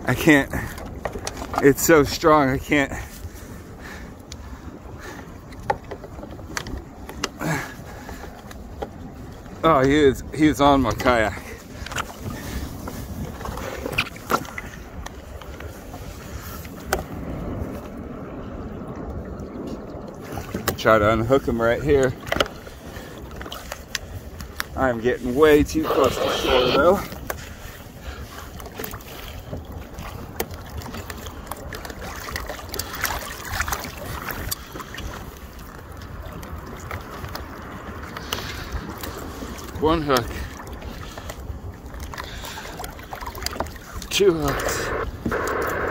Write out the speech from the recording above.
I can't, it's so strong, I can't. Oh, he is on my kayak. Try to unhook him right here. I'm getting way too close to shore though. One hook. Two hooks.